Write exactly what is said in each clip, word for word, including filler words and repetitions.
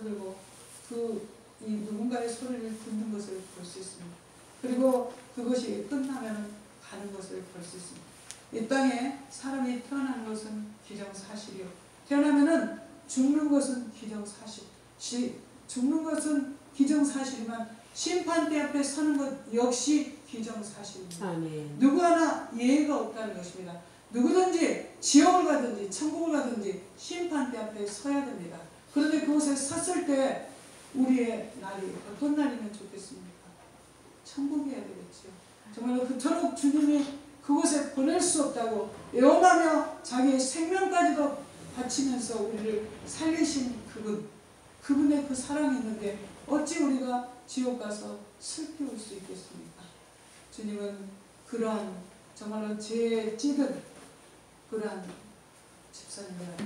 그리고 그 이 누군가의 소리를 듣는 것을 볼 수 있습니다. 그리고 그것이 끝나면 가는 것을 볼 수 있습니다. 이 땅에 사람이 태어나는 것은 기정사실이요. 태어나면은 죽는 것은 기정사실. 시, 죽는 것은 기정사실이지만 심판대 앞에 서는 것 역시 기정사실입니다. 아멘. 누구 하나 예외가 없다는 것입니다. 누구든지 지옥을 가든지 천국을 가든지 심판대 앞에 서야 됩니다. 그런데 그곳에 섰을 때 우리의 날이 어떤 날이면 좋겠습니까? 천국이어야 되겠죠. 정말로 그토록 주님이 그곳에 보낼 수 없다고 애원하며 자기의 생명까지도 바치면서 우리를 살리신 그분, 그분의 그 사랑이 있는데 어찌 우리가 지옥 가서 슬피울 수 있겠습니까? 주님은 그러한 정말로 죄에 찌든 그러한 집사님이라고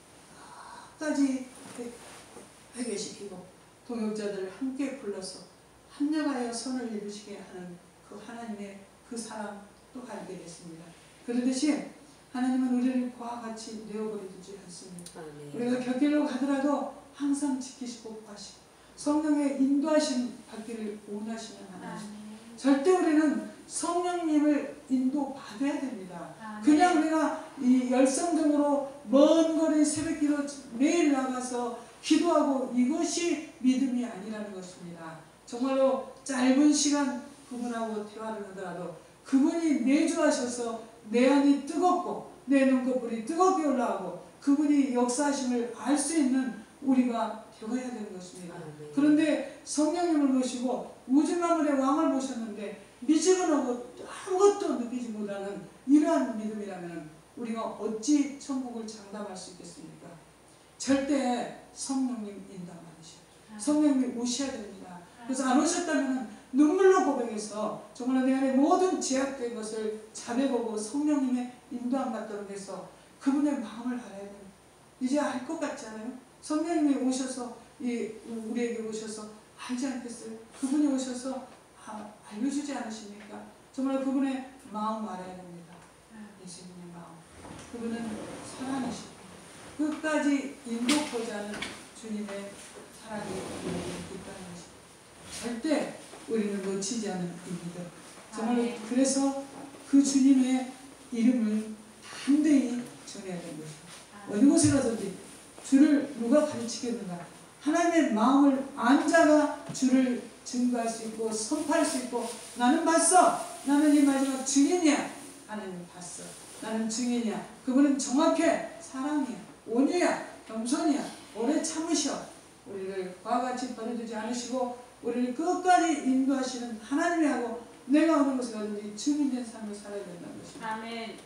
끝까지 회개시키고 동역자들을 함께 불러서 합력하여 선을 이루시게 하는 그 하나님의 그 사랑 또 알게 됐습니다. 그러듯이 하나님은 우리를 그와 같이 내어버리지 않습니다. 아멘. 우리가 곁길로 가더라도 항상 지키시고 구하시고 성령의 인도하심 받기를 원하시는 하나님. 절대 우리는 성령님을 인도받아야 됩니다. 아멘. 그냥 우리가 이 열성적으로 먼 거리 새벽기도 매일 나가서 기도하고 이것이 믿음이 아니라는 것입니다. 정말로 짧은 시간 그분하고 대화를 하더라도 그분이 내주하셔서 내 안이 뜨겁고 내 눈꺼풀이 뜨겁게 올라가고 그분이 역사하심을 알 수 있는 우리가 되어야 되는 것입니다. 아멘. 그런데 성령님을 모시고 우주만물의 왕을 모셨는데 미지근하고 아무것도 느끼지 못하는 이러한 믿음이라면 우리가 어찌 천국을 장담할 수 있겠습니까? 절대 성령님 인도 안 받으셔요. 성령님이 오셔야 됩니다. 그래서 안 오셨다면 눈물로 고백해서 정말 내 안에 모든 제약된 것을 자백하고 성령님의 인도 안 받도록 해서 그분의 마음을 알아야 돼요. 이제 알 것 같지 않아요? 성령님이 오셔서 이 우리에게 오셔서 알지 않겠어요? 그분이 오셔서 아, 알려주지 않으십니까? 정말 그분의 마음 알아야 됩니다. 예수님의 마음. 그분은 사랑이시고 끝까지 인도하고자 하는 주님의 사랑이 있다는 것입니다. 절대 우리는 놓치지 않은 입니다. 정말 그래서 그 주님의 이름을 담대히 전해야 되는 것입니다. 어느 곳에 가든지 주를 누가 가르치겠는가? 하나님의 마음을 안 자가 주를 증거할 수 있고 선포할 수 있고 나는 봤어. 나는 이 마지막 증인이야. 하나님 봤어. 나는 증인이야. 그분은 정확해. 사랑이야. 온유야, 겸손이야, 오래 참으셔. 우리를 그와 같이 버려두지 않으시고 우리를 끝까지 인도하시는 하나님이 하고 내가 어느 곳에 가든지 증인된 삶을 살아야 된다는 것입니다. 아멘.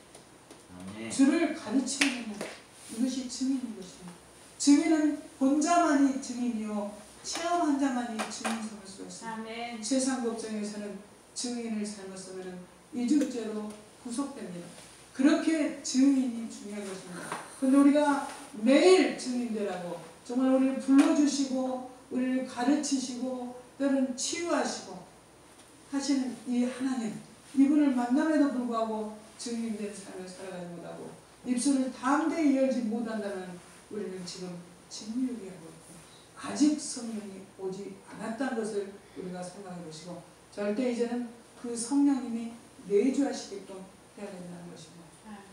주를 가르치는 이것이 증인인 것입니다. 증인은 본자만이 증인이요 체험한 자만이 증인성을 수 있습니다. 아멘. 세상 법정에서는 증인을 삶았으면 이중죄로 구속됩니다. 그렇게 증인이 중요한 것입니다. 그런데 우리가 매일 증인되라고 정말 우리를 불러주시고 우리를 가르치시고 때로는 치유하시고 하시는 이 하나님, 이분을 만남에도 불구하고 증인된 삶을 살아가지 못하고 입술을 담대히 열지 못한다면 우리는 지금 진미유기하고 있고 아직 성령이 오지 않았다는 것을 우리가 생각해 보시고 절대 이제는 그 성령님이 내주하시게끔 해야 된다는 것입니다.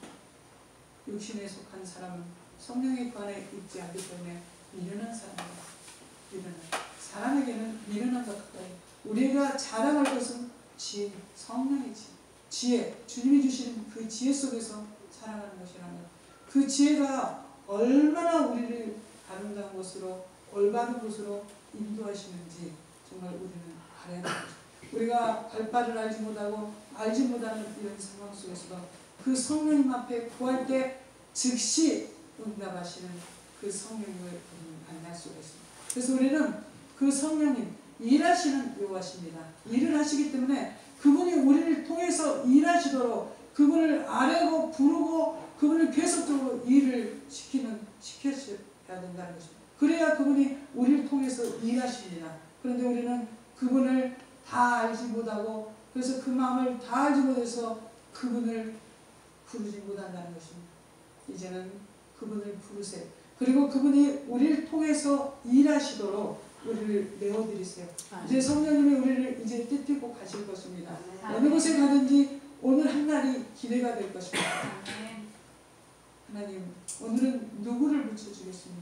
육신에 속한 사람은 성령의 관에 있지 않기 때문에 미련한 사람입니다. 미련한. 사람에게는 미련한 것 같아요. 우리가 자랑할 것은 지혜, 성령의 지혜. 지혜, 주님이 주시는 그 지혜 속에서 살아가는 것이라는 것. 그 지혜가 얼마나 우리를 아름다운 곳으로, 올바른 곳으로 인도하시는지 정말 우리는 알아야 됩니다. 우리가 발바를 알지 못하고 알지 못하는 이런 상황 속에서도 그 성령님 앞에 구할 때 즉시 응답하시는 그 성령님을 만날 수가 있습니다. 그래서 우리는 그 성령님 일하시는 여호와십니다. 일을 하시기 때문에 그분이 우리를 통해서 일하시도록 그분을 아뢰고 부르고 그분을 계속적으로 일을 시키는 시켜셔야 된다는 것입니다. 그래야 그분이 우리를 통해서 일하십니다. 그런데 우리는 그분을 다 알지 못하고 그래서 그 마음을 다 알지 못해서 그분을 부르지 못한다는 것입니다. 이제는 그분을 부르세요. 그리고 그분이 우리를 통해서 일하시도록 우리를 내어드리세요. 이제 성령님이 우리를 이제 띠띠고 가실 것입니다. 어느 곳에 가든지 오늘 한 날이 기대가 될 것입니다. 하나님, 오늘은 누구를 붙여주겠습니까?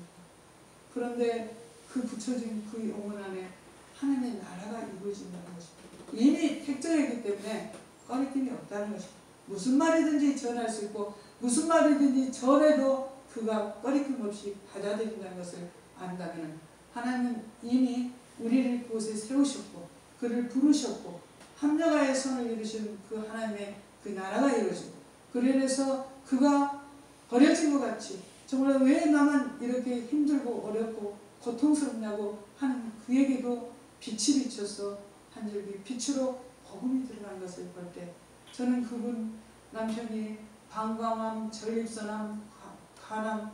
그런데 그 붙여진 그 영혼 안에 하나님의 나라가 이루어진다는 것입니다. 이미 택정이기 때문에 꺼리낌이 없다는 것입니다. 무슨 말이든지 전할 수 있고 무슨 말이든지 전해도 그가 꺼리낌 없이 받아들인다는 것을 안다면 하나님은 이미 우리를 그곳에 세우셨고 그를 부르셨고 합력하여 선을 이루신 그 하나님의 그 나라가 이루어지고 그로 인해서 그가 버려진 것 같이 정말 왜 나만 이렇게 힘들고 어렵고 고통스럽냐고 하는 그에게도 빛이 비쳐서 한 줄기 빛으로 복음이 들어간 것을 볼 때 저는 그분 남편이 방광암, 전립선암, 간암,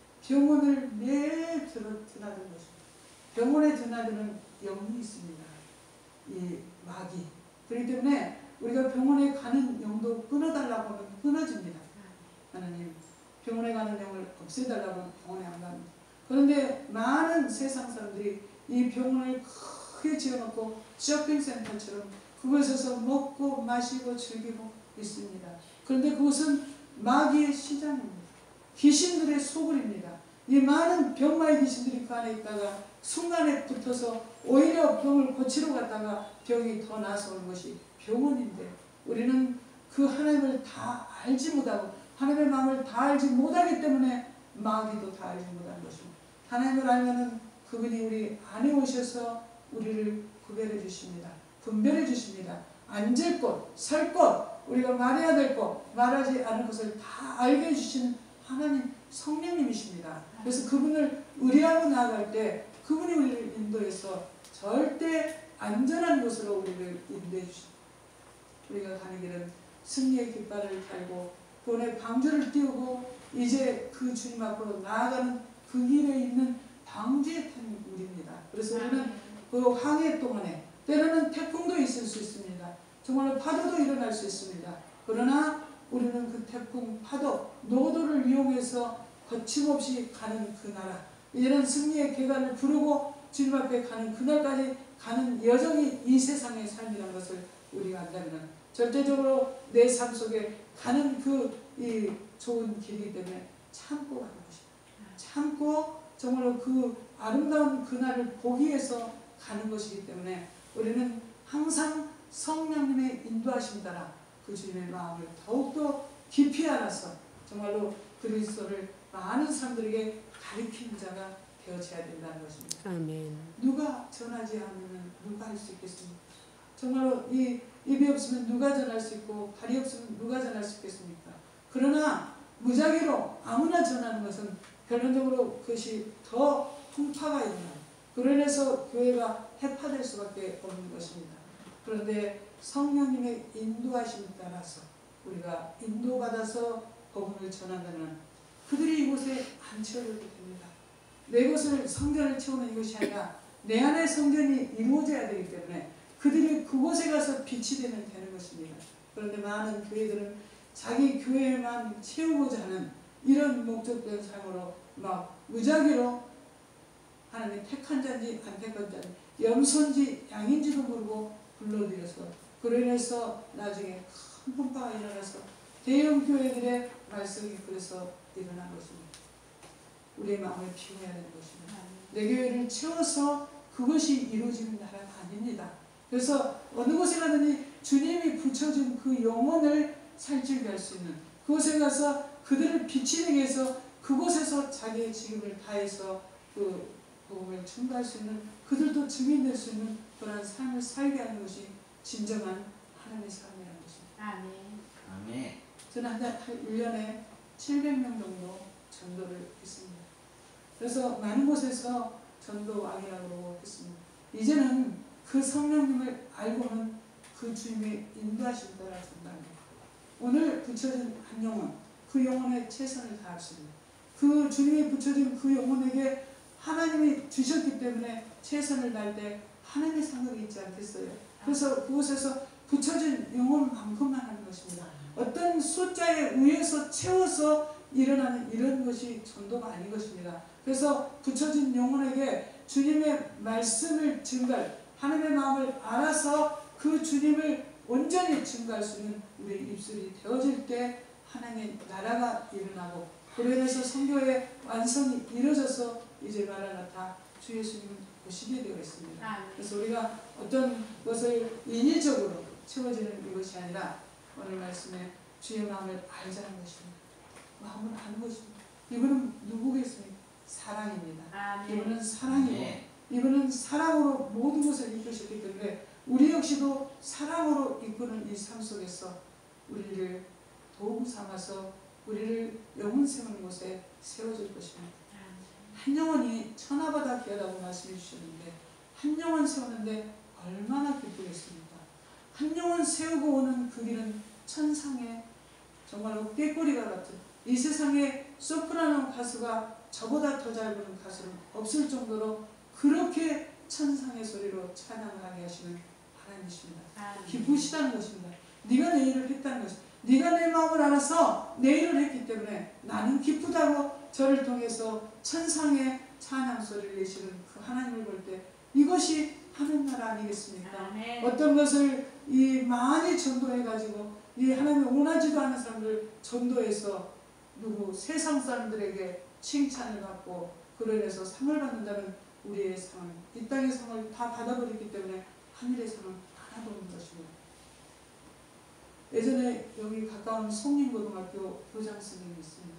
병원을 매일 드나드는 것입니다. 병원에 드나드는 영이 있습니다. 이 마귀. 그렇기 때문에 우리가 병원에 가는 영도 끊어달라고 하면 끊어집니다. 하나님, 병원에 가는 영을 없애달라고 하면 병원에 안 갑니다. 그런데 많은 세상 사람들이 이 병원을 크게 지어놓고 쇼핑센터처럼 그곳에서 먹고 마시고 즐기고 있습니다. 그런데 그것은 마귀의 시장입니다. 귀신들의 소굴입니다. 이 많은 병마의 귀신들이 그 안에 있다가 순간에 붙어서 오히려 병을 고치러 갔다가 병이 더 나아서 오는 것이 병원인데 우리는 그 하나님을 다 알지 못하고 하나님의 마음을 다 알지 못하기 때문에 마귀도 다 알지 못하는 것입니다. 하나님을 알면은 그분이 우리 안에 오셔서 우리를 구별해 주십니다. 분별해 주십니다. 앉을 곳, 설 곳, 우리가 말해야 될 곳, 말하지 않을 것을 다 알게 해주시는 하나님 성령님이십니다. 그래서 그분을 의뢰하고 나아갈 때 그분이 우리를 인도해서 절대 안전한 곳으로 우리를 인도해 주십니다. 우리가 가는 길은 승리의 깃발을 달고 본의 방주를 띄우고 이제 그 주님 앞으로 나아가는 그 길에 있는 방주에 탄 우리입니다. 그래서 우리는 그 항해 동안에 때로는 태풍도 있을 수 있습니다. 정말로 파도도 일어날 수 있습니다. 그러나 우리는 그 태풍, 파도, 노도를 이용해서 거침없이 가는 그 나라, 이제는 승리의 계단을 부르고 주님 앞에 가는 그날까지 가는 여정이 이 세상의 삶이라는 것을 우리가 안다면 절대적으로 내 삶 속에 가는 그 이 좋은 길이기 때문에 참고 가는 것입니다. 참고 정말로 그 아름다운 그날을 보기 위해서 가는 것이기 때문에 우리는 항상 성령님의 인도하심 따라 그 주님의 마음을 더욱더 깊이 알아서 정말로 그리스도를 많은 사람들에게 가르치는 자가 되어져야 된다는 것입니다. 아멘. 누가 전하지 않으면 누가 할 수 있겠습니까? 정말로 이 입이 없으면 누가 전할 수 있고 발이 없으면 누가 전할 수 있겠습니까? 그러나 무작위로 아무나 전하는 것은 결론적으로 그것이 더 풍파가 일어나요. 그로 인해서 교회가 해파될 수밖에 없는 것입니다. 그런데 성령님의 인도하심에 따라서 우리가 인도받아서 복음을 전한다면 그들이 이곳에 안 채워져도 됩니다. 내 곳을 성전을 채우는 이것이 아니라 내 안에 성전이 이루어져야 되기 때문에 그들이 그곳에 가서 빛이 되면 되는 것입니다. 그런데 많은 교회들은 자기 교회만 채우고자 하는 이런 목적된 삶으로 막 무작위로 하나님 택한 자인지 안 택한 자인지 염소인지 양인지도 모르고 불러들여서 그로 인해서 나중에 큰 풍파가 일어나서 대형 교회들의 말썽이 그래서 일어난 것입니다. 우리의 마음을 비워야 되는 것입니다. 내 교회를 채워서 그것이 이루어지는 나라가 아닙니다. 그래서 어느 곳에 가든지 주님이 붙여준 그 영혼을 살찌게 할 수 있는 그곳에 가서 그들을 비치기 위해서 그곳에서 자기의 직임을 다해서 그 복음을 전가할 수 있는 그들도 증인될 수 있는 그런 삶을 살게 하는 것이 진정한 하나님의 삶이라는 것입니다. 아멘. 아멘. 저는 한 일 년에 칠백 명 정도 전도를 했습니다. 그래서 많은 곳에서 전도 왕이라고 했습니다. 이제는 그 성령님을 알고는 그 주님의 인도하심 따라 전도합니다. 오늘 붙여진 한 영혼, 그 영혼에 최선을 다했습니다. 그 주님이 붙여진 그 영혼에게 하나님이 주셨기 때문에 최선을 다할 때 하나님의 상급이 있지 않겠어요? 그래서 그곳에서 붙여진 영혼만큼만 하는 것입니다. 어떤 숫자에 의해서 채워서 일어나는 이런 것이 전도가 아닌 것입니다. 그래서 붙여진 영혼에게 주님의 말씀을 증거할, 하나님의 마음을 알아서 그 주님을 온전히 증거할 수 있는 우리 입술이 되어질 때 하나님의 나라가 일어나고, 그로 인해서 선교의 완성이 이루어져서 이제 마라나타 주 예수님을 보시게 되어 있습니다. 그래서 우리가 어떤 것을 인위적으로 채워지는 이것이 아니라 오늘 말씀에 주의 마음을 알자는 것입니다. 마음을 아는 것입니다. 이분은 누구겠습니까? 사랑입니다. 아, 네. 이분은 사랑이고, 네. 이분은 사랑으로 모든 것을 이끄셨기 때문에 우리 역시도 사랑으로 이끄는 이 삶 속에서 우리를 도구 삼아서 우리를 영혼 세우는 곳에 세워줄 것입니다. 한 영혼이 천하보다 귀하다고 말씀해 주셨는데, 한 영혼 세우는데 얼마나 기쁘겠습니까? 한 영혼 세우고 오는 그 길은 천상의 정말로 꾀꼬리가 같은, 이 세상에 소프라노 가수가 저보다 더 잘 부르는 가수는 없을 정도로 그렇게 천상의 소리로 찬양을 하게 하시는 하나님이십니다. 아, 네. 기쁘시다는 것입니다. 네가 내 일을 했다는 것입니다. 네가 내 마음을 알아서 내 일을 했기 때문에 나는 기쁘다고 저를 통해서 천상의 찬양 소리를 내시는 그 하나님을 볼 때 이것이 하늘나라 아니겠습니까? 아, 네. 어떤 것을 이 많이 전도해가지고 이 하나님을 원하지도 않은 사람들 전도해서 누구 세상 사람들에게 칭찬을 받고 그로 인해서 상을 받는다는 우리의 상은, 이 땅의 상을 다 받아버렸기 때문에 하늘의 상은 하나도 없는 것입니다. 예전에 여기 가까운 송림고등학교 교장 선생님이 있습니다.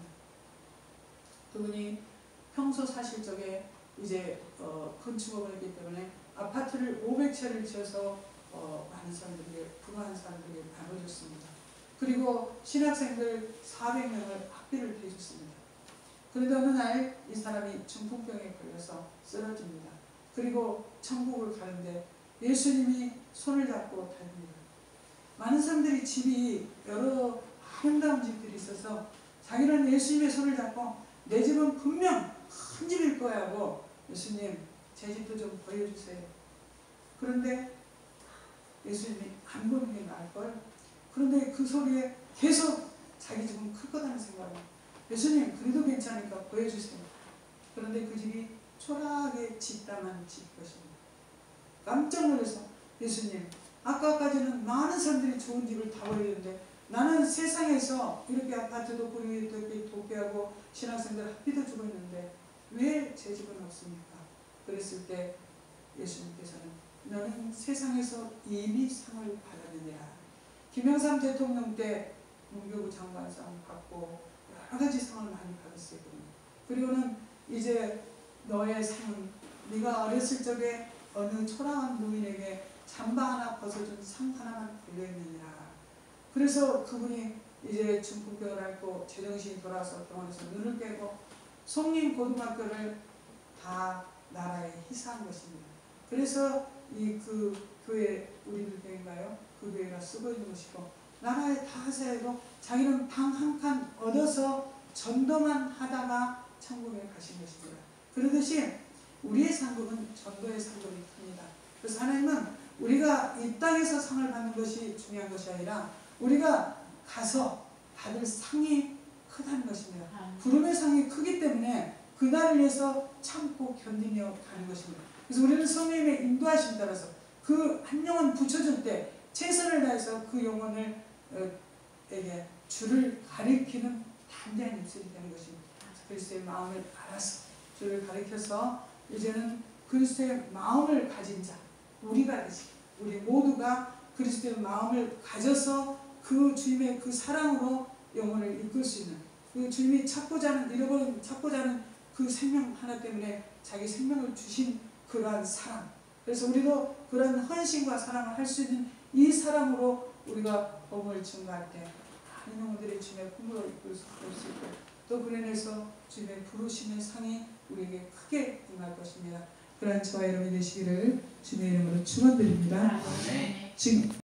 그분이 평소 사실 적에 이제 어, 건축업을 했기 때문에 아파트를 오백 채를 지어서 어, 많은 사람들에게, 부유한 사람들에게 나눠줬습니다. 그리고 신학생들 사백 명을 학비를 해줬습니다. 그런데 어느 날 이 사람이 중풍병에 걸려서 쓰러집니다. 그리고 천국을 가는데 예수님이 손을 잡고 달립니다. 많은 사람들이 집이 여러 아름다운 집들이 있어서 자기는 예수님의 손을 잡고 내 집은 분명 큰 집일 거야 하고, 예수님 제 집도 좀 보여주세요. 그런데 예수님이 안 보는 게 나을걸. 그런데 그 소리에 계속 자기 집은 클 거라는 생각을, 예수님 그래도 괜찮으니까 보여주세요. 그런데 그 집이 초라하게 짓담한 집인 것입니다. 깜짝 놀라서, 예수님 아까까지는 많은 사람들이 좋은 집을 다 보여줬는데 나는 세상에서 이렇게 아파트도 꾸리고 이렇게 도끼하고 신학생들 학비도 주고 있는데 왜 제 집은 없습니까? 그랬을 때 예수님께서는 너는 세상에서 이미 상을 받았느니라. 김영삼 대통령 때 문교부 장관상 받고 여러 가지 상을 많이 받았어요. 그리고는 이제 너의 상은 네가 어렸을 적에 어느 초라한 노인에게 잠바 하나 벗어준 상 하나만 걸려있느니라. 그래서 그분이 이제 중풍병을 앓고 제정신이 돌아서 병원에서 눈을 깨고 송림고등학교를 다 나라에 희사한 것입니다. 그래서 이 그 교회, 우리들 교회인가요? 그 교회가 쓰고 있는 것이고, 나라에 다 하세요. 자기는 방 한 칸 얻어서 전도만 하다가 천국에 가신 것입니다. 그러듯이 우리의 상급은 전도의 상급이 큽니다. 그래서 하나님은 우리가 이 땅에서 상을 받는 것이 중요한 것이 아니라 우리가 가서 받을 상이 크다는 것입니다. 부름의 상이 크기 때문에 그날을 위해서 참고 견디며 가는 것입니다. 그래서 우리는 성령님의 인도하심 따라서 그 한 영혼 붙여줄 때 최선을 다해서 그 영혼을 에게 주를 가리키는 담대한 입술이 되는 것입니다. 그리스도의 마음을 알아서 주를 가리켜서 이제는 그리스도의 마음을 가진 자, 우리가 되시, 우리 모두가 그리스도의 마음을 가져서 그 주님의 그 사랑으로 영혼을 이끌 수 있는, 그 주님이 찾고자 하는, 잃어버린 찾고자 하는 그 생명 하나 때문에 자기 생명을 주신 그러한 사랑, 그래서 우리도 그런 헌신과 사랑을 할 수 있는 이 사랑으로 우리가 복음을 증거할 때 많은 영혼들이 주님의 품으로 이끌 수 있고, 또 그로 인해서 주님의 부르심의 상이 우리에게 크게 임할 것입니다. 그러한 저와 여러분이 되시기를 주님의 이름으로 축원드립니다. 지금